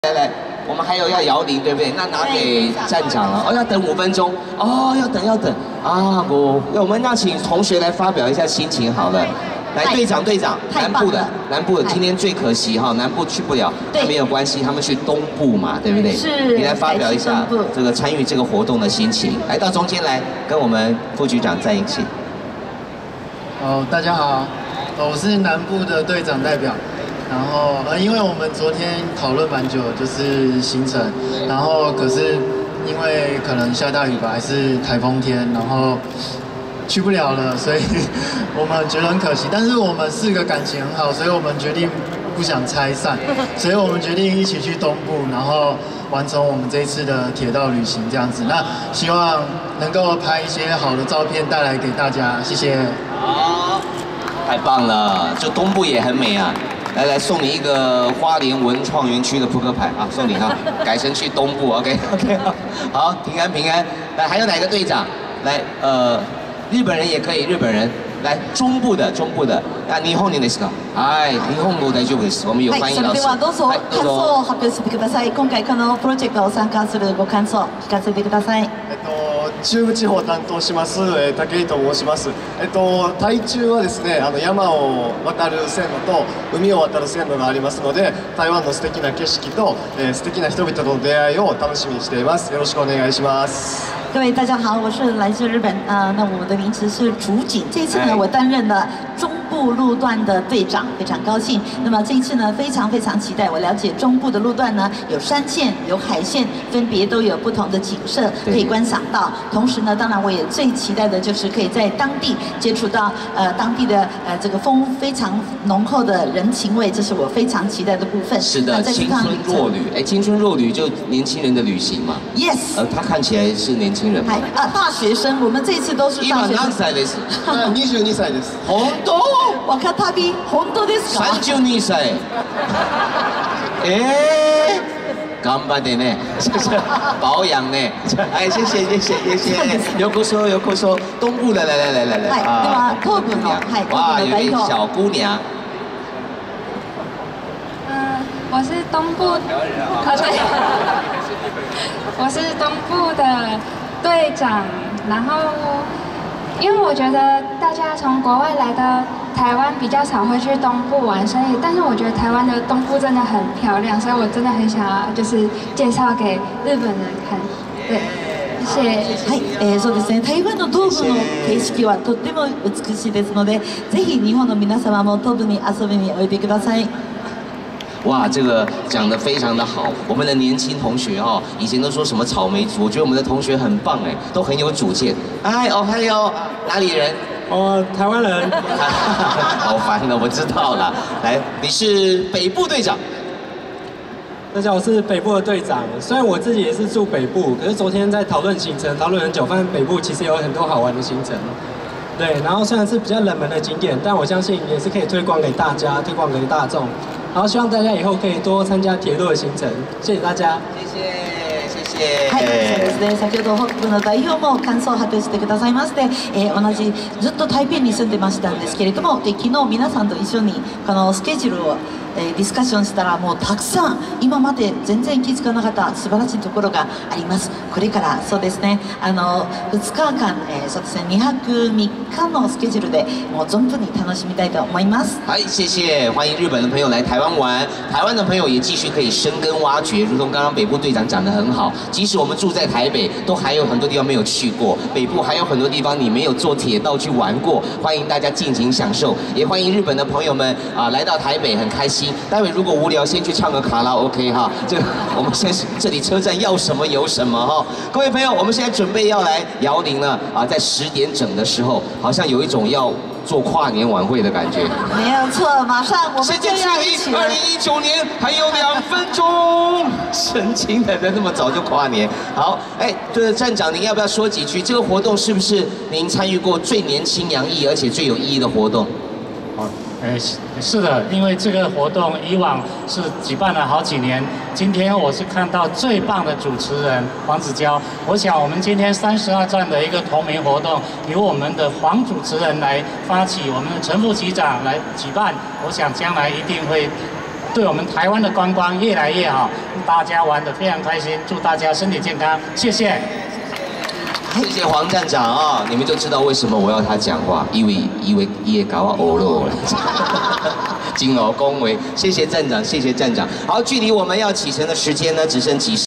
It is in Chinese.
来，我们还有要摇铃，对不对？那拿给站长了。哦，要等5分钟。哦，要等啊！我们要请同学来发表一下心情好了。来，队长，南部的今天最可惜哈，南部去不了，但没有关系，他们去东部嘛，对不对？ 是。 你来发表一下这个参与这个活动的心情。来到中间来，跟我们副局长在一起。 大家好，我是南部的队长代表。 然后因为我们昨天讨论蛮久，就是行程，然后可是因为可能下大雨吧，还是台风天，然后去不了了，所以我们觉得很可惜。但是我们4个感情很好，所以我们决定不想拆散，所以我们决定一起去东部，然后完成我们这一次的铁道旅行这样子。那希望能够拍一些好的照片带来给大家，谢谢。 好，太棒了，就东部也很美啊。 来，送你一个花莲文创园区的扑克牌啊，送你哈，改成去东部 ，OK， 好，平安。来，还有哪个队长？来，日本人也可以，日本人。来，中部的啊，日本人ですか？はい、日本語大丈夫です。我们有翻译老師。 それではどうぞ感想を発表してください。今回このプロジェクトを参加するご感想聞かせてください。 中部地方を担当します、武井と申します。台中はですね、山を渡る線路と海を渡る線路がありますので、台湾の素敵な景色と、素敵な人々との出会いを楽しみにしています。よろしくお願いします。 各位大家好，我是来自日本那我的名字是竹井。这一次呢，我担任了中部路段的队长，非常高兴。那么这一次呢，非常期待。我了解中部的路段呢，有山线，有海线，分别都有不同的景色可以观赏到。同时呢，当然我也最期待的就是可以在当地接触到当地的这个非常浓厚的人情味，这是我非常期待的部分。 是的，青春弱旅，青春弱旅就年轻人的旅行嘛。 Yes。 他看起来是年輕人。 大學生，我們這次都是大學生。 今何歳です？ 22歳です。 本当？ 若旅本当ですか ？32歳。頑張ってね，保養呢。哎，謝謝。有口說，東部的，來。 啊，東部の， 哇，有位小姑娘。 我是東部，對，我是東部的隊長。然後，因為我覺得大家從國外來到台灣比較少會去東部玩，所以，但是我覺得台灣的東部真的很漂亮，所以我真的很想要就是介紹給日本人看。對，謝謝。 はい、そうですね。台湾の東部の景色はとっても美しいですので、ぜひ日本の皆様も東部に遊びにおいでください。 哇，这个讲得非常的好，我们的年轻同学哈，以前都说什么草莓族，我觉得我们的同学很棒哎，都很有主见。哎，还有哪里人？ 台湾人。 好烦了，我知道了。来，你是北部队长。 大家好，我是北部的队长。虽然我自己也是住北部，可是昨天在讨论行程，讨论很久，发现北部其实有很多好玩的行程。对，然后虽然是比较冷门的景点，但我相信也是可以推广给大家，推广给大众。然后希望大家以後可以多參加鐵路的行程。謝謝大家。 謝謝。 はい、そうですね。先ほど北部の代表も感想を発表してくださいまして、同じずっと台北に住んでましたんですけれども、昨日皆さんと一緒にこのスケジュールをディスカッションしたらもうたくさん今まで全然気づかなかった素晴らしいところがあります。これからそうですね、2日間、そうですね、2泊3日のスケジュールでもう存分に楽しみたいと思います。 はい、謝謝，歡迎日本的朋友來台灣玩，台灣的朋友也繼續可以深耕挖掘，如同剛剛北部隊長講得很好，即使我們住在台北，都還有很多地方沒有去過，北部還有很多地方你沒有坐鐵道去玩過，歡迎大家盡情享受，也歡迎日本的朋友們來到台北，很開心。待會如果無聊，先去唱個卡拉 OK 哈。這個我們現在這裡車站要什麼有什麼哈。各位朋友，我們現在準備要來搖鈴了啊，在10點整的時候，好像有一種要做跨年晚會的感覺。 沒有錯，馬上我們就要一起。 2019年還有2分鐘，神經的人那麼早就跨年。好，這個站長，您要不要說幾句？這個活動是不是您參與過最年輕洋溢而且最有意義的活動？ 是的，因为这个活动以往是舉辦了好幾年，今天我是看到最棒的主持人黃子佼。我想我們今天32站的一個同名活動，由我們的黃主持人來發起，我們的陳副局長來舉辦，我想將來一定會对我们台湾的观光越来越好，大家玩得非常开心，祝大家身体健康，谢谢。 谢谢黄站长啊、你们就知道为什么我要他讲话，因为也搞我欧了。金鳌恭维，谢谢站长，谢谢站长。好，距离我们要启程的时间呢，只剩几十。